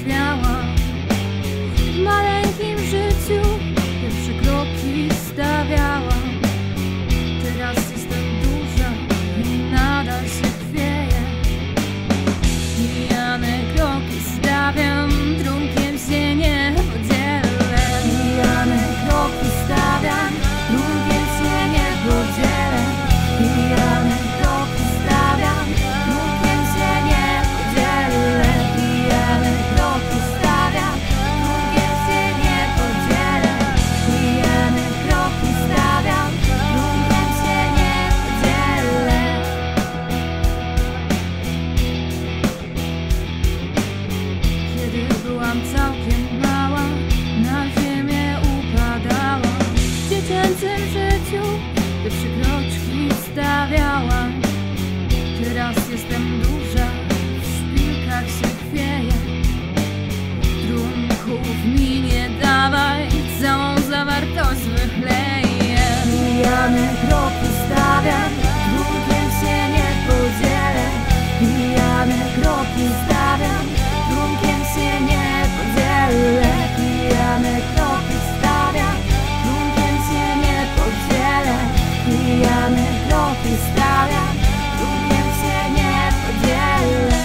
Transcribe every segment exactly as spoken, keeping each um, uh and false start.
śmiała. W maleńkim życiu pierwsze kroki stawiałam. Teraz jestem duża i nadal się chwieję. Pijane kroki stawiam, trunkiem się nie podzielę. Pijane kroki stawiam, trunkiem się nie podzielę. Pijane kroki stawiam, trunkiem się nie podzielę. Pijane kroki stawiam, trunkiem się nie podzielę. Pijane kroki stawiam, trunkiem się nie podzielę. Kiedy byłam całkiem mała, na ziemię upadałam. W dziecięcym życiu pierwsze kroczki stawiałam. Teraz jestem duża, w szpilkach się chwieję. Trunków mi nie dawaj, całą zawartość wychleję. Pijane kroki stawiam, trunkiem się nie podzielę. Pijane kroki stawiam, trunkiem się nie podzielę. Pijane kroki stawiam, trunkiem się nie podzielę. Pijane kroki stawiam, trunkiem się nie podzielę.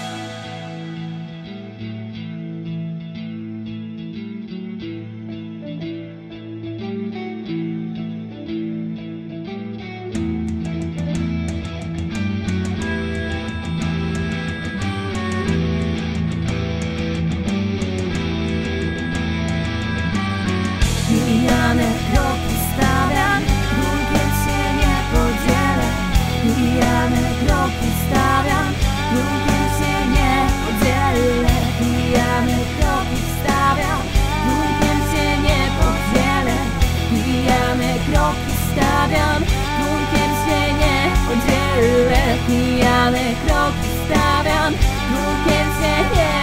Pijane kroki stawiam, trunkiem się nie podzielę. Pijane kroki stawiam, trunkiem się nie podzielę. Pijane kroki stawiam, trunkiem się nie podzielę. Pijane kroki stawiam, trunkiem się nie podzielę. Pijane kroki stawiam, trunkiem się nie